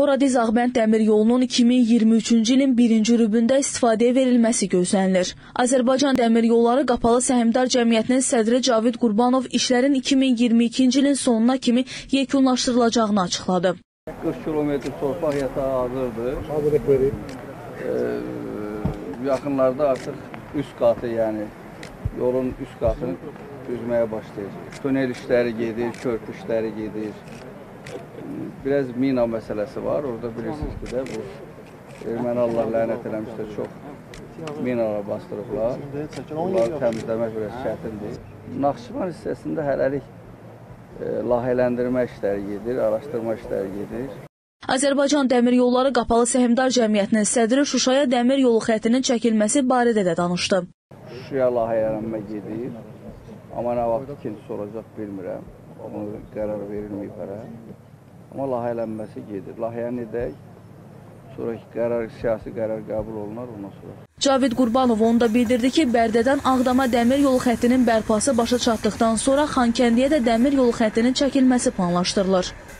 Horadiz-Ağbənd dəmir yolunun 2023-cü ilin 1-ci rübündə istifadəyə verilməsi gözlənilir. Azərbaycan Dəmir Yolları Qapalı Səhmdar Cəmiyyətinin sədri Cavid Qurbanov işlərin 2022-ci ilin sonuna kimi yekunlaşdırılacağını açıqladı. 40 kilometr torpaq yatağı hazırdır. Yaxınlarda artıq üst qatı, yəni yolun üst qatını düzməyə başlayacaq. Tünel işləri gedir, körpü işləri gedir. Biraz mina məsələsi var. Orada bilirsiniz ki də bu erməni Allah lənət eləmişdir, çox minalar bastırıblar. Bunları təmizləmək biraz çətindir. Naxçıvan hissəsində hələlik layihələndirmə işləri gedir, araşdırma işləri gedir. Azərbaycan Dəmir Yolları Qapalı Səhmdar Cəmiyyətinin sədri Şuşaya dəmir yolu xəttinin çəkilməsi barədə də danışdı. Şuşaya layihələnmə gedir, amma nə vaxt ikincisi olacaq bilmirəm. Ona qərar verilməyib hələ. Amma layihələnməsi gedir. Layihəni edək, sonraki qərar, siyasi qərar qəbul olunar ondan sonra. Cavid Qurbanov onu da bildirdi ki, Bərdədən Ağdama dəmir yolu xəttinin bərpası başa çatdıqdan sonra Xankəndiyə də dəmir yolu xəttinin çəkilməsi planlaşdırılır.